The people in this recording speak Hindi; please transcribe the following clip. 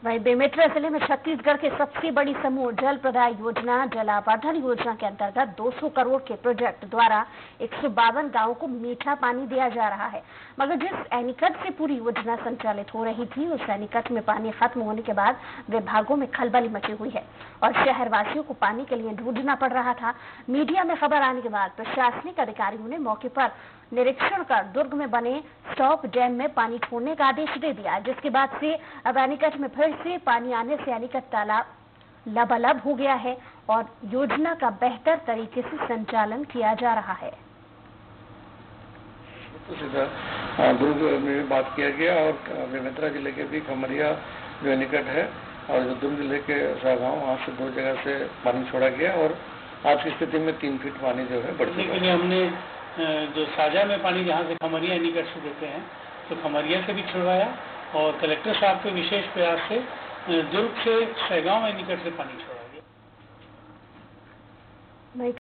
वहीं बेमेतरा जिले में छत्तीसगढ़ की सबसे बड़ी समूह जल प्रदाय योजना जल आवर्धन योजना के अंतर्गत 200 करोड़ के प्रोजेक्ट द्वारा 152 गांवों को मीठा पानी दिया जा रहा है। मगर जिस एनीकट से पूरी योजना संचालित हो रही थी, उस एनीकट में पानी खत्म होने के बाद विभागों में खलबली मची हुई है और शहरवासियों को पानी के लिए ढूंढना पड़ रहा था। मीडिया में खबर आने के बाद प्रशासनिक अधिकारियों ने मौके पर निरीक्षण कर दुर्ग में बने स्टॉप डैम में पानी छोड़ने का आदेश दे दिया, जिसके बाद से अब एनीकट में फिर से पानी आने से एनीकट तालाब लबालब हो गया है और योजना का बेहतर तरीके से संचालन किया जा रहा है। तो सीधा दुर्ग में बात किया गया और बेमेतरा जिले के भी खमरिया जो एनीकट है और जो दुर्ग जिले के सागांव, वहाँ से 2 जगह से पानी छोड़ा गया और आज की स्थिति में 3 फीट पानी जो है बढ़ चुका है। हमने जो साजा में पानी जहाँ से खमरिया एनीकट से देते हैं तो खमरिया से भी छुड़वाया और कलेक्टर साहब के विशेष प्रयास से दुर्ग से सागांव एनीकट से पानी छोड़ा गया।